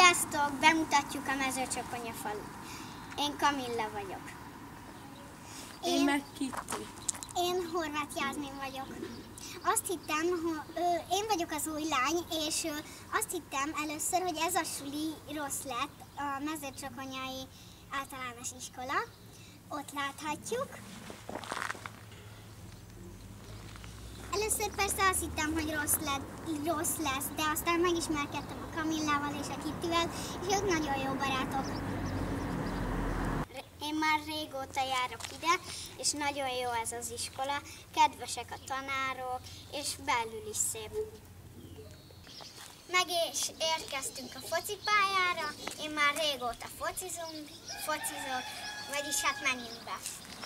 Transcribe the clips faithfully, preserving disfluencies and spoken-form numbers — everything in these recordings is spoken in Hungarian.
Sziasztok! Bemutatjuk a Mezőcsokonya falut. Én Kamilla vagyok. Én, én meg Kitti. Én Horváth Jászmin vagyok. Azt hittem, hogy ö, én vagyok az új lány, és ö, azt hittem először, hogy ez a suli rossz lett, a Mezőcsokonyai Általános Iskola. Ott láthatjuk. Először persze azt hittem, hogy rossz, lett, rossz lesz, de aztán megismerkedtem a Kamillával és a Kittivel, és ők nagyon jó barátok. Én már régóta járok ide, és nagyon jó ez az iskola, kedvesek a tanárok, és belül is szép. Meg is érkeztünk a focipályára, én már régóta focizunk, focizok, vagyis hát menjünk be.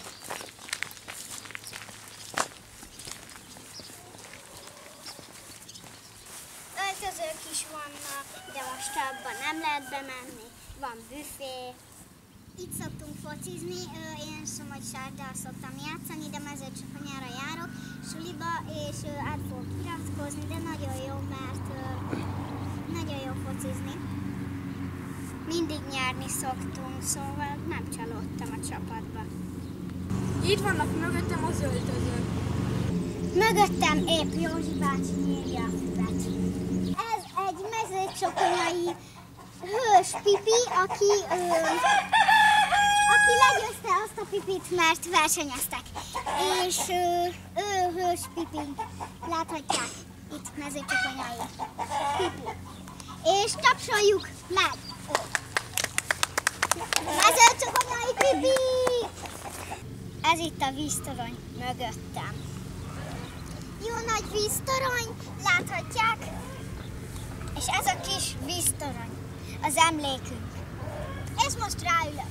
Öltözők is vannak, de most abban nem lehet bemenni, van büfé. Itt szoktunk focizni, én Somogysárdal szoktam játszani, de Mezőcsokonyára járok suliba, és át fogok iratkozni, de nagyon jó, mert nagyon jó focizni. Mindig nyerni szoktunk, szóval nem csalódtam a csapatba. Itt vannak mögöttem az öltözők. Mögöttem épp Józsi bácsi nyírja a füvet. Ez egy mezőcsokonyai hős pipi, aki, ö, aki legyőzte azt a pipit, mert versenyeztek. És ö, ő hős pipi. Láthatják itt mezőcsokonyai pipi. És tapsoljuk meg őt. Mezőcsokonyai pipi! Ez itt a víztorony mögöttem. Jó nagy víztorony, láthatják? És ez a kis víztorony, az emlékünk. És most ráülök.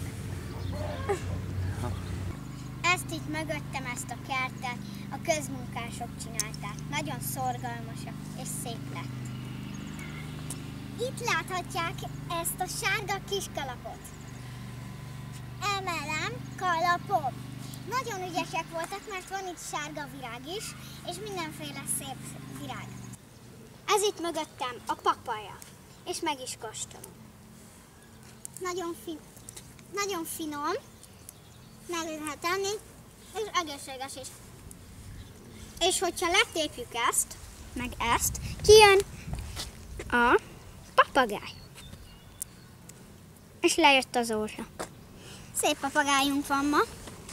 Ezt itt mögöttem, ezt a kertet a közmunkások csinálták. Nagyon szorgalmasak és szép lett. Itt láthatják ezt a sárga kis kalapot. Emelem kalapom. Nagyon ügyesek voltak, mert van itt sárga virág is, és mindenféle szép virág. Ez itt mögöttem a papaja, és meg is kóstolom. Nagyon, fin nagyon finom, meg lehet enni, és egészséges is. És hogyha letépjük ezt, meg ezt, kijön a papagáj. És lejött az orra. Szép papagájunk van ma.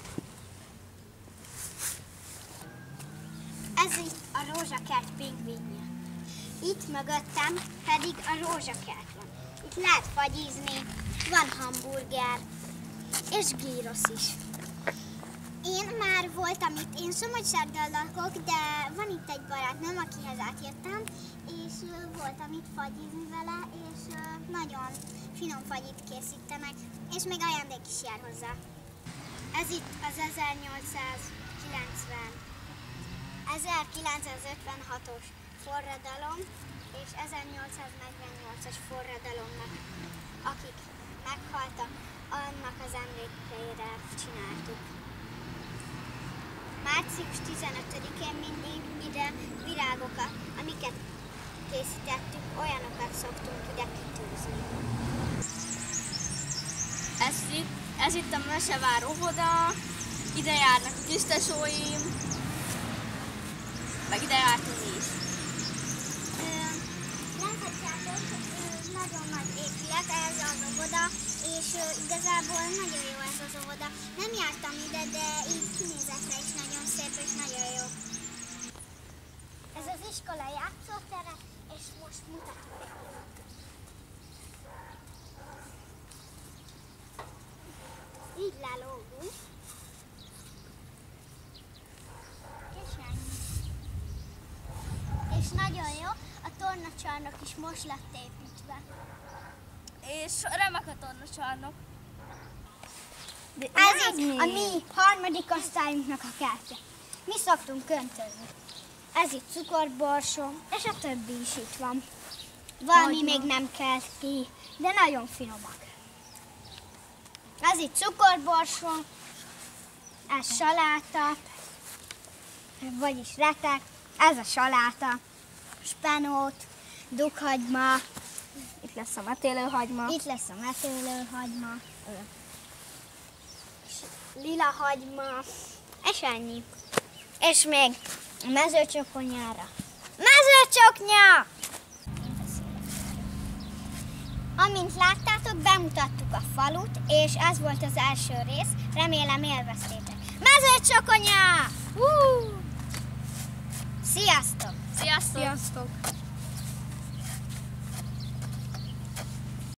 Ez itt a rózsakert pingvinje. Itt mögöttem pedig a rózsakert van. Itt lehet fagyizni, van hamburger és gyrosz is. Én már voltam itt, én Somogysárdal lakok, de van itt egy barátnőm, akihez átjöttem, és voltam itt fagyizni vele, és nagyon finom fagyit készítenek, és még ajándék is jár hozzá. Ez itt az ezernyolcszázkilencven ezerkilencszázötvenhatos forradalom és ezernyolcszáznegyvennyolcas forradalomnak, akik meghaltak, annak az emlékeire csináltuk. március tizenötödikén mindig ide virágokat, amiket készítettük, olyanokat szoktunk ide kitűzni. Ez itt, ez itt a Mesevár óvoda, ide járnak a tisztesóim, meg ide jártunk is. Láthatjátok, nagyon nagy épület ez az óvoda, és igazából nagyon jó ez az óvoda. Nem jártam ide, de így kinézetre is nagyon szép és nagyon jó. Ez az iskola játszótere, és most mutatom. Így lelógunk. És nagyon jó, a tornacsarnok is most lett építve. És remek a tornacsarnok. Ez itt a mi harmadik osztályunknak a kertje. Mi szoktunk köntözni. Ez itt cukorborsó, és a többi is itt van. Valami még nem kelt ki, de nagyon finomak. Ez itt cukorborsó, ez saláta, vagyis retek, ez a saláta, spenót, dukhagyma, Itt lesz a metélőhagyma. Itt lesz a metélőhagyma. Lila hagyma. És ennyi. És még a mezőcsokonyára. Mezőcsoknya! Amint láttátok, bemutattuk a falut, és ez volt az első rész. Remélem élveztétek. Mezőcsokonya! Hú! Sziasztok! Sziasztok! Sziasztok!